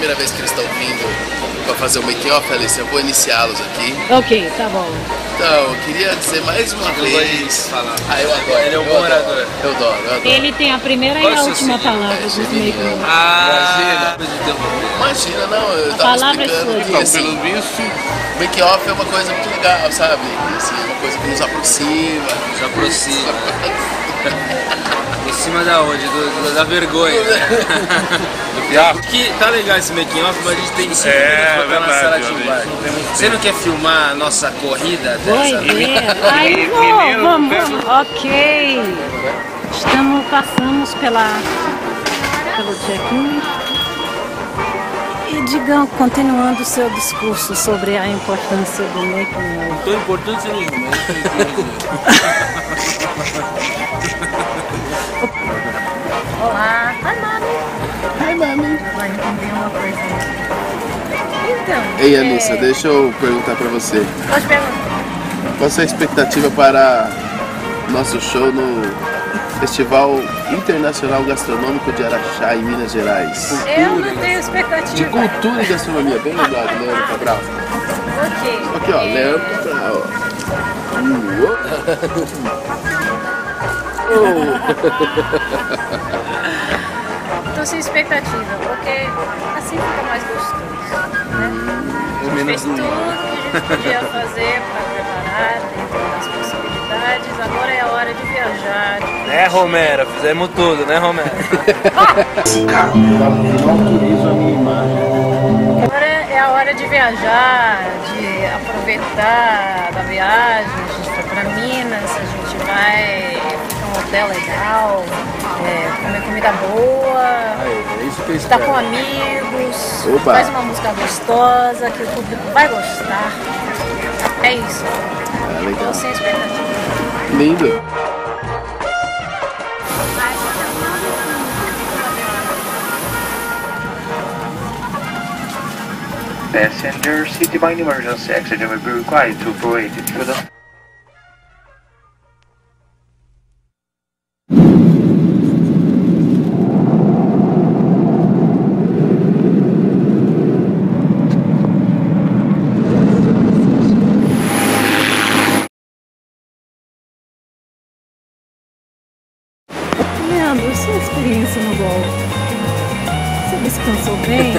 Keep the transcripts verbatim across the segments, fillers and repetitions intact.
primeira vez que eles estão vindo para fazer o make-off, Alice, eu vou iniciá-los aqui. Ok, tá bom. Então, eu queria dizer mais uma eu vez... Falar. Ah, eu adoro. Ele é um bom orador. Eu adoro, eu adoro. Ele tem a primeira Qual e a seu última signo? palavra É, dos Geminiano. make-off. Ah, Imagina, não, eu A tava palavra é explicando sua. que, Então, assim, pelo visto, make-off é uma coisa muito legal, sabe? Assim, uma coisa que nos aproxima. se aproxima. Aproxima da onde? Do, do, da vergonha. do fiasco. Que tá legal esse making off, mas a gente tem cinco É, minutos pra estar na verdade, sala de olha, embarque. não tem muito Você não quer filmar a nossa corrida Oi, dessa vez? é. Aí Primeiro, vou, vamos, pega- vamos. Ok. Estamos, passamos pela, pelo check-in. E digam, continuando o seu discurso sobre a importância do making-off. Não tem importância nenhuma. Olá. Hi, mami. Ai, mami. Vai entender uma coisa. Então. Ei, é, Alissa, deixa eu perguntar pra você. Pode perguntar. Qual a sua expectativa para nosso show no Festival Internacional Gastronômico de Araxá, em Minas Gerais? Eu não tenho expectativa. De cultura e gastronomia, bem lembrado, Leandro Cabral. Ok. Aqui, ó, É, Leandro Cabral. Tô sem expectativa, porque assim fica mais gostoso, né? A gente fez tudo que a gente podia fazer para preparar dentro das possibilidades. Agora é a hora de viajar. De Né, Romero? Fizemos tudo, né, Romero? Agora é a hora de viajar, de aproveitar da viagem. A gente foi para Minas, a gente vai ficar um hotel legal, é, comer comida boa, É isso que eu estar com espero. amigos, Opa. faz uma música gostosa que o público vai gostar. É isso. Ah, legal. Tô sem expectativa. Lindo. Passenger city by emergency oxygen will be required to operate it through the... Leandro, sua experiência no golfe? Você descansou bem?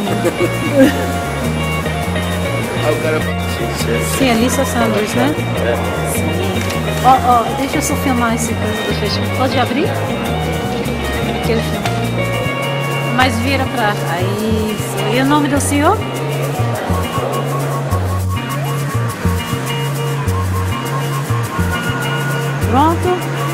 Ah, o cara... Sim, Alissa Sanders, né? Sim. Ó, ó, deixa eu só filmar esse coisa do festival. Pode abrir? Aquele filme. Mas vira pra... Aí, isso. E o nome do senhor? Pronto?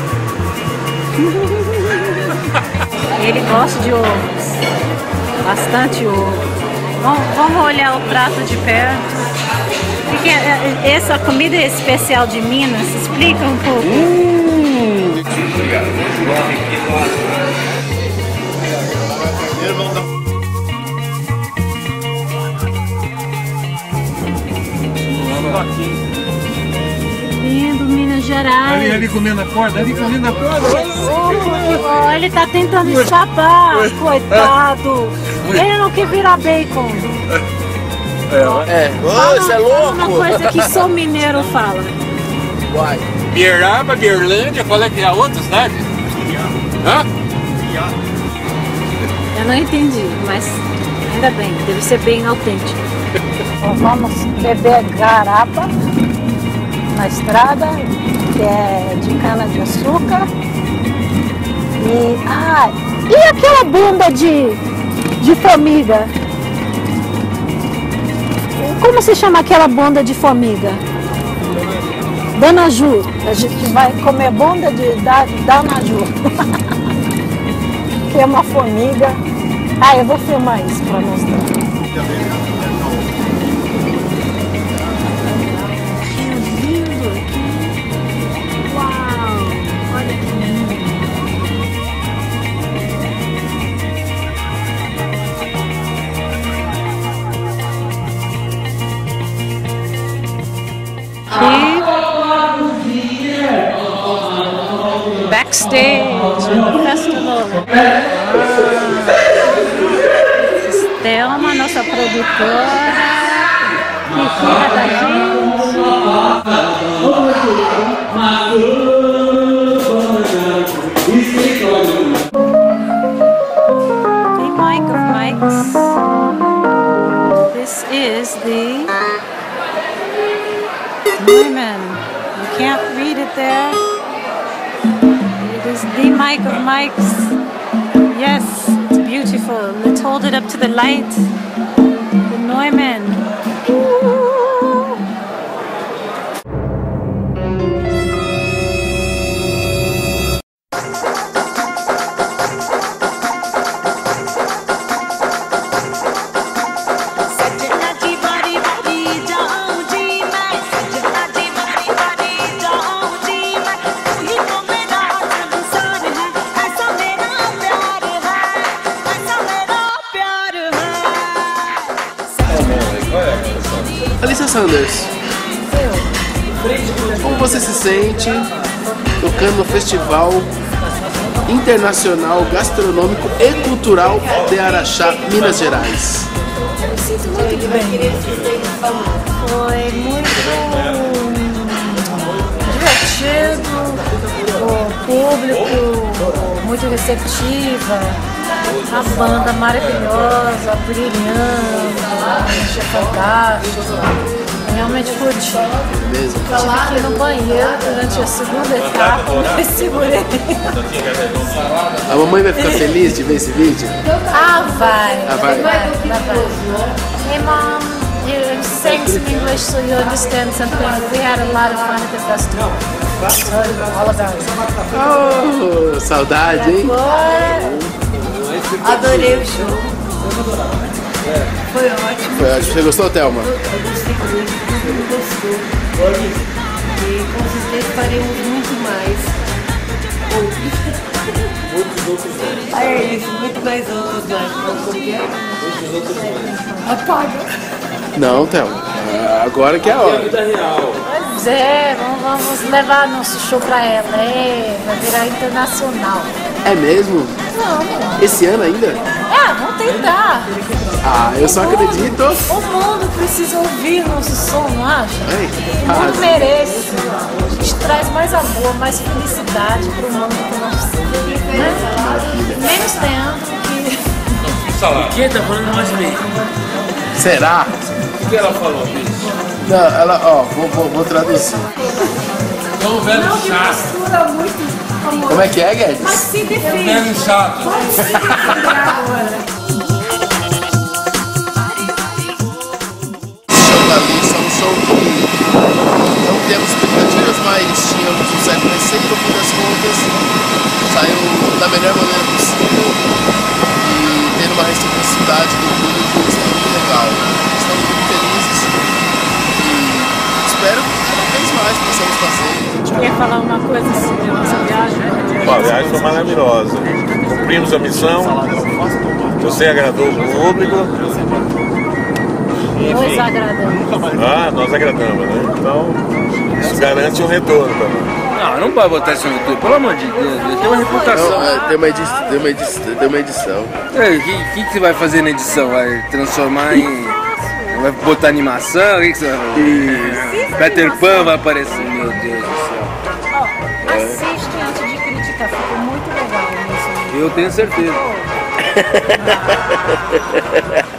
Ele gosta de ovos. Bastante ovo. Vamos, vamos olhar o prato de perto. O que é, essa comida é especial de Minas? Explica um pouco. Hum. Lindo, Minas Gerais. ali, ali comendo a corda, ali comendo a corda. Oh, ele tá tentando escapar, coitado. Ele não quer virar bacon. É. Ô, Fala- você é fala uma louco? coisa que só mineiro fala. Uai. Bieraba, Bierlândia, qual é que é a outra cidade? Hã? Eu não entendi, mas ainda bem, deve ser bem autêntico. Vamos beber garapa na estrada, que é de cana de açúcar. E, ah, e aquela bunda de, de formiga? Como se chama aquela bunda de formiga? Dona Ju. A gente vai comer bunda de da, Dona Ju. Que é uma formiga. Ah, eu vou filmar isso para mostrar. Que lindo aqui. Uau, olha que lindo. Aqui, backstage no festival. Ah, Thelma, nossa produtora, que cuida da gente. The mic of mics. This is the Neumann. You can't read it there. It is the mic of mics. Yes, it's beautiful. Let's hold it up to the light. The Neumann. Ooh. Alissa Sanders, como você se sente tocando no Festival Internacional Gastronômico e Cultural de Araxá, Minas Gerais? Eu me sinto muito bem. Foi muito divertido, o público muito receptiva, a banda maravilhosa, brilhando, a gente é fantástico. Realmente curti. Mesmo. Estive aqui no banheiro durante a segunda etapa, mas segurei. A mamãe vai ficar feliz de ver esse vídeo? Ah, vai. Ah, vai. vai, vai, vai. Hey mom, you're saying some English so you understand something. We had a lot of fun at the festival. So all about it. Oh, saudade, hein? Agora, adorei o show. Foi ótimo. Foi ótimo. Você gostou, Thelma? Eu gostei muito, todo mundo gostou. E com certeza faremos muito mais. Muitos outros mais. É isso, muito mais outros mais. Apaga. Não, Thelma. Agora que é a É a hora. vida real. Pois é, vamos, vamos levar nosso show pra ela. É, vai virar internacional. É mesmo? Vamos. Esse ano ainda? É, vamos tentar. Ah, eu só acredito. O mundo precisa ouvir nosso som, não acha? Ai, O mundo arrasa. merece. A gente traz mais amor, mais felicidade pro mundo que nós né? Menos tempo que. Salário. Quem tá falando mais bem? Será? O que ela falou, bicho? Não, ela, ó, vou, vou, vou traduzir. Ô, velho chato. Mistura muito amor. Como é que é, Guedes? Mas se defende. Velho chato. Vamos se defender agora. Show da Alissa, um show que não temos expectativas, mas tínhamos um certo receio no fim das contas. Saiu da melhor maneira possível e tendo uma reciprocidade do público extremamente legal. Estamos muito felizes e espero que cada vez mais possamos fazer. Quer falar uma coisa sobre a nossa viagem? A viagem foi maravilhosa. Cumprimos a missão. Você agradou o público. Nós agradamos. Ah, nós agradamos, né? Então, isso garante um retorno também. Não, não pode botar isso no YouTube, pelo amor de Deus. Tem uma reputação. Não, é, tem, uma edição, tem, uma edição, tem uma edição. O que, que, que você vai fazer na edição? Vai transformar em. Vai botar animação? O que, que você vai fazer? Peter Pan vai aparecer, meu Deus do céu. Ó, assiste antes de criticar, ficou muito legal isso. Eu tenho certeza.